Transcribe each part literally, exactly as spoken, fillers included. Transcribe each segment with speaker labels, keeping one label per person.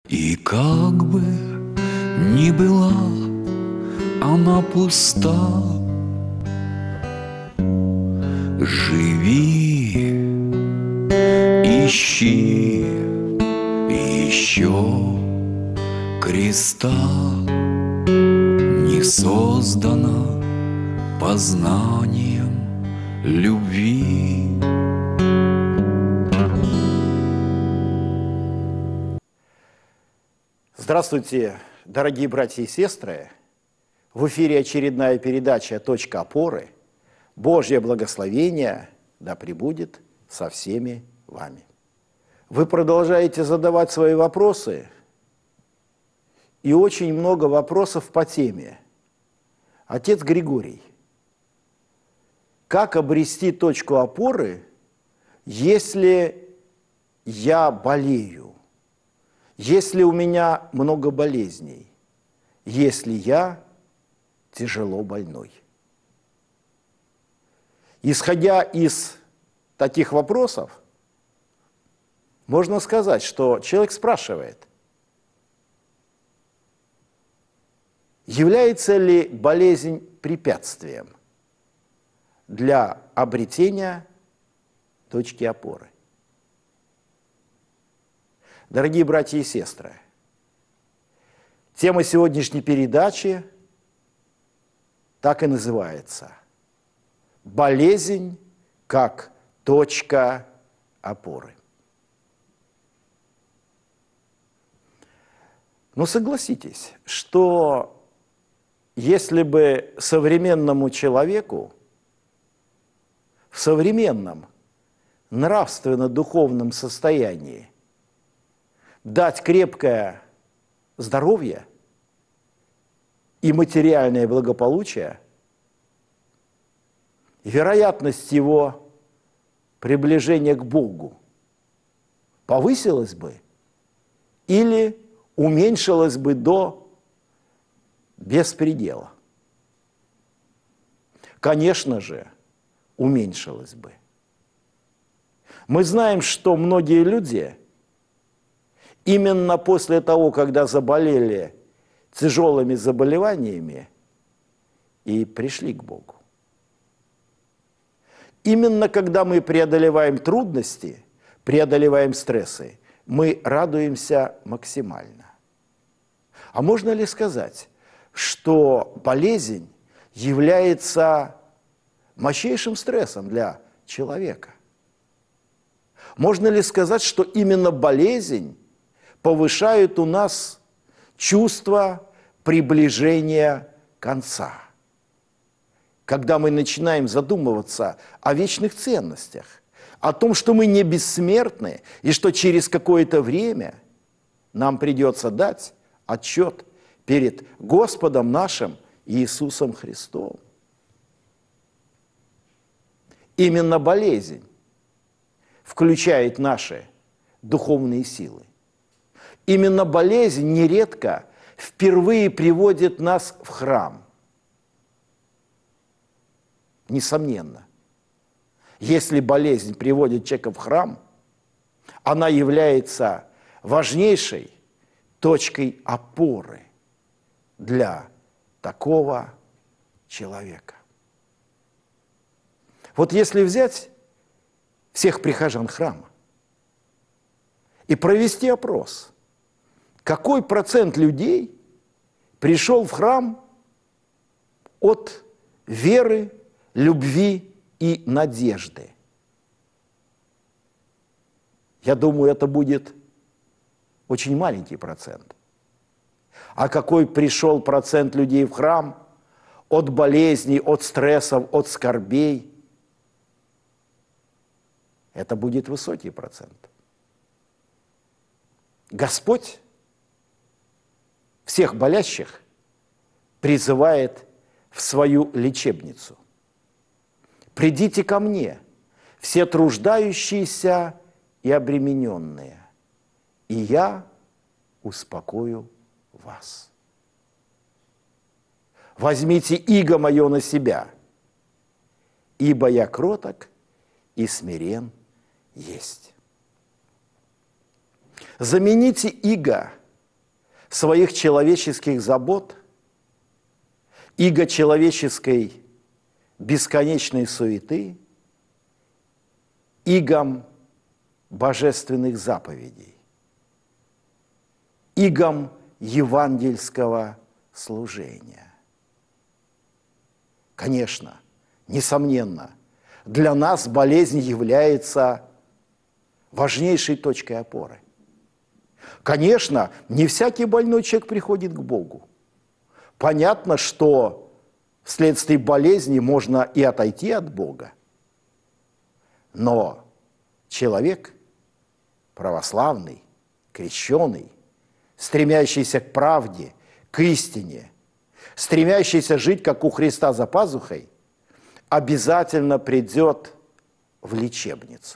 Speaker 1: И как бы ни была она пуста, живи, ищи еще креста. Не создана познанием любви.
Speaker 2: Здравствуйте, дорогие братья и сестры! В эфире очередная передача «Точка опоры». Божье благословение да пребудет со всеми вами. Вы продолжаете задавать свои вопросы, и очень много вопросов по теме. Отец Григорий, как обрести точку опоры, если я болею? Если у меня много болезней, если я тяжело больной. Исходя из таких вопросов, можно сказать, что человек спрашивает, является ли болезнь препятствием для обретения точки опоры. Дорогие братья и сестры, тема сегодняшней передачи так и называется «Болезнь как точка опоры». Но согласитесь, что если бы современному человеку в современном нравственно-духовном состоянии дать крепкое здоровье и материальное благополучие, вероятность его приближения к Богу повысилась бы или уменьшилась бы до беспредела? Конечно же, уменьшилась бы. Мы знаем, что многие люди именно после того, когда заболели тяжелыми заболеваниями, и пришли к Богу. Именно когда мы преодолеваем трудности, преодолеваем стрессы, мы радуемся максимально. А можно ли сказать, что болезнь является мощнейшим стрессом для человека? Можно ли сказать, что именно болезнь повышает у нас чувство приближения конца? Когда мы начинаем задумываться о вечных ценностях, о том, что мы не бессмертны, и что через какое-то время нам придется дать отчет перед Господом нашим Иисусом Христом. Именно болезнь включает наши духовные силы. Именно болезнь нередко впервые приводит нас в храм. Несомненно, если болезнь приводит человека в храм, она является важнейшей точкой опоры для такого человека. Вот если взять всех прихожан храма и провести опрос, какой процент людей пришел в храм от веры, любви и надежды? Я думаю, это будет очень маленький процент. А какой пришел процент людей в храм от болезней, от стрессов, от скорбей? Это будет высокий процент. Господь всех болящих призывает в свою лечебницу. «Придите ко мне, все труждающиеся и обремененные, и я успокою вас. Возьмите иго мое на себя, ибо я кроток и смирен есть». Замените иго своих человеческих забот, иго человеческой бесконечной суеты, игом божественных заповедей, игом евангельского служения. Конечно, несомненно, для нас болезнь является важнейшей точкой опоры. Конечно, не всякий больной человек приходит к Богу. Понятно, что вследствие болезни можно и отойти от Бога. Но человек православный, крещеный, стремящийся к правде, к истине, стремящийся жить, как у Христа за пазухой, обязательно придет в лечебницу.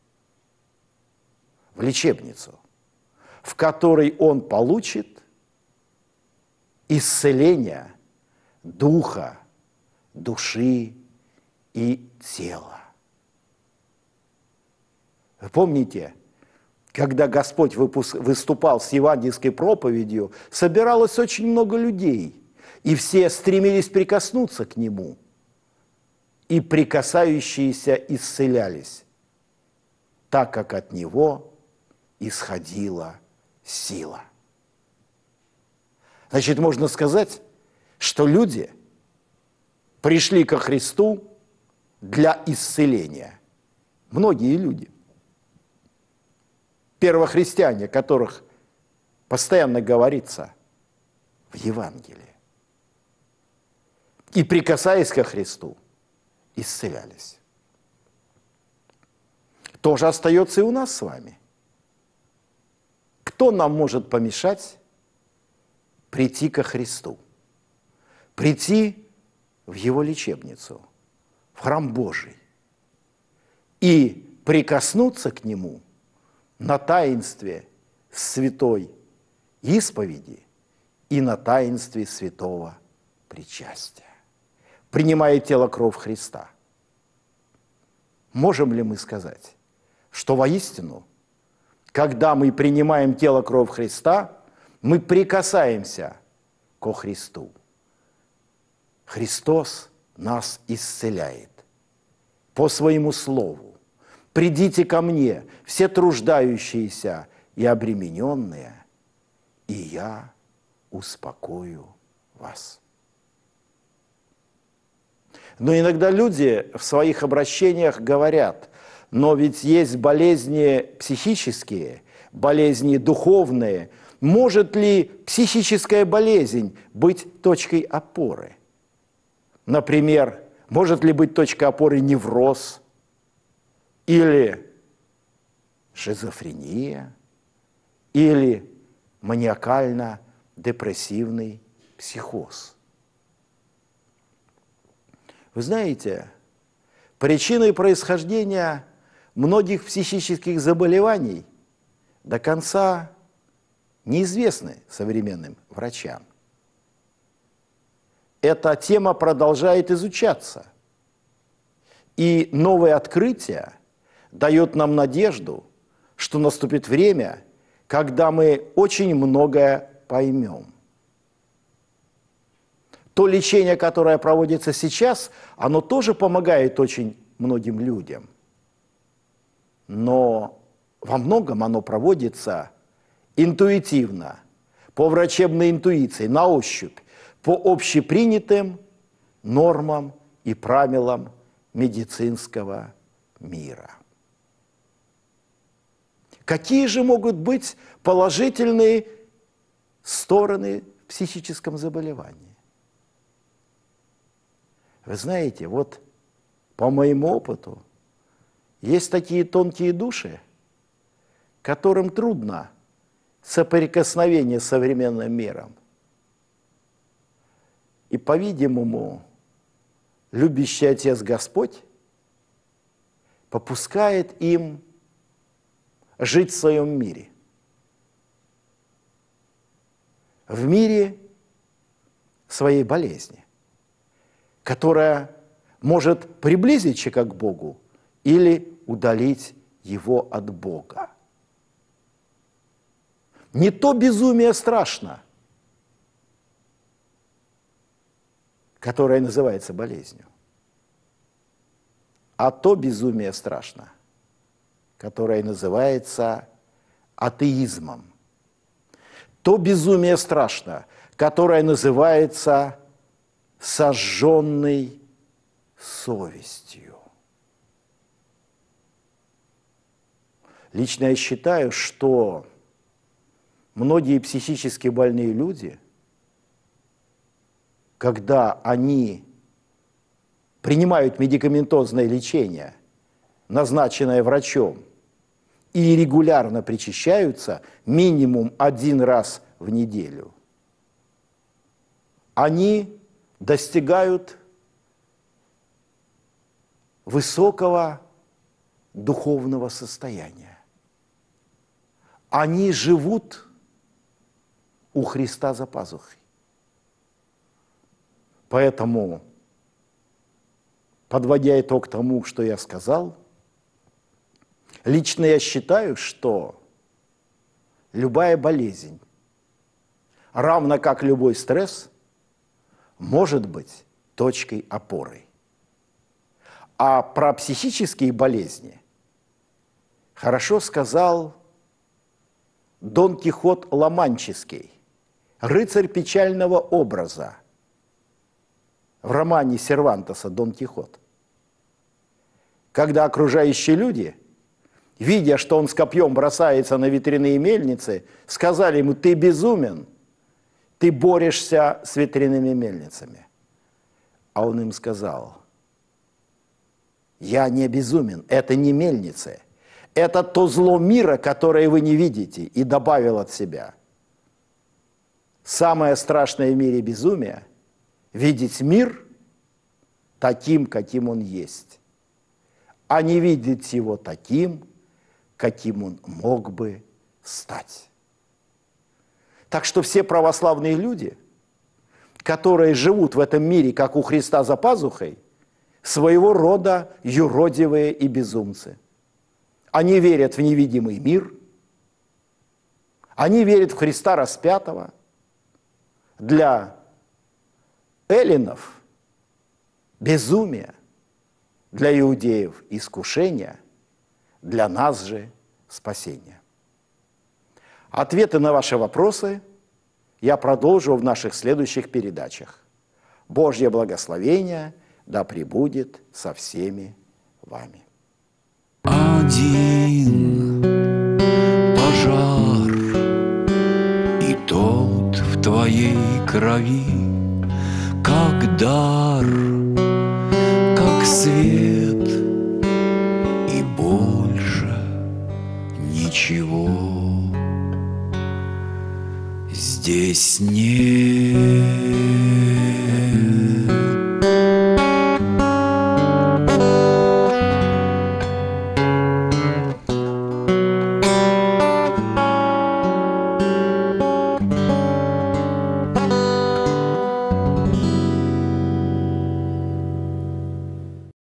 Speaker 2: В лечебницу, в которой он получит исцеление духа, души и тела. Вы помните, когда Господь выступал с евангельской проповедью, собиралось очень много людей, и все стремились прикоснуться к Нему, и прикасающиеся исцелялись, так как от Него исходила сила. Значит, можно сказать, что люди пришли ко Христу для исцеления. Многие люди. Первохристиане, о которых постоянно говорится в Евангелии. И, прикасаясь ко Христу, исцелялись. Тоже остается и у нас с вами. Кто нам может помешать прийти ко Христу? Прийти в Его лечебницу, в храм Божий и прикоснуться к Нему на таинстве святой исповеди и на таинстве святого причастия, принимая тело кровь Христа. Можем ли мы сказать, что воистину, когда мы принимаем тело кровь Христа, мы прикасаемся ко Христу? Христос нас исцеляет по своему слову. «Придите ко мне, все труждающиеся и обремененные, и я успокою вас». Но иногда люди в своих обращениях говорят: но ведь есть болезни психические, болезни духовные. Может ли психическая болезнь быть точкой опоры? Например, может ли быть точкой опоры невроз или шизофрения, или маниакально-депрессивный психоз? Вы знаете, причиной происхождения многих психических заболеваний до конца неизвестны современным врачам. Эта тема продолжает изучаться. И новое открытие дает нам надежду, что наступит время, когда мы очень многое поймем. То лечение, которое проводится сейчас, оно тоже помогает очень многим людям. Но во многом оно проводится интуитивно, по врачебной интуиции, на ощупь, по общепринятым нормам и правилам медицинского мира. Какие же могут быть положительные стороны в психическом заболевании? Вы знаете, вот по моему опыту, есть такие тонкие души, которым трудно соприкосновение с современным миром. И, по-видимому, любящий Отец Господь попускает им жить в своем мире. В мире своей болезни, которая может приблизить человека к Богу или удалить его от Бога. Не то безумие страшно, которое называется болезнью, а то безумие страшно, которое называется атеизмом. То безумие страшно, которое называется сожженной совестью. Лично я считаю, что многие психически больные люди, когда они принимают медикаментозное лечение, назначенное врачом, и регулярно причащаются минимум один раз в неделю, они достигают высокого духовного состояния. Они живут у Христа за пазухой. Поэтому, подводя итог тому, что я сказал, лично я считаю, что любая болезнь, равно как любой стресс, может быть точкой опоры. А про психические болезни хорошо сказал Дон Кихот Ла-Манческий, рыцарь печального образа, в романе Сервантеса «Дон Кихот». Когда окружающие люди, видя, что он с копьем бросается на ветряные мельницы, сказали ему: «Ты безумен, ты борешься с ветряными мельницами». А он им сказал: «Я не безумен, это не мельницы, это то зло мира, которое вы не видите», и добавил от себя: «Самое страшное в мире безумие – видеть мир таким, каким он есть, а не видеть его таким, каким он мог бы стать». Так что все православные люди, которые живут в этом мире, как у Христа за пазухой, своего рода юродивые и безумцы. Они верят в невидимый мир, они верят в Христа распятого. Для эллинов безумие, для иудеев искушение, для нас же спасение. Ответы на ваши вопросы я продолжу в наших следующих передачах. Божье благословение да пребудет со всеми вами.
Speaker 1: Один пожар, и тот в твоей крови, как дар, как свет, и больше ничего здесь нет.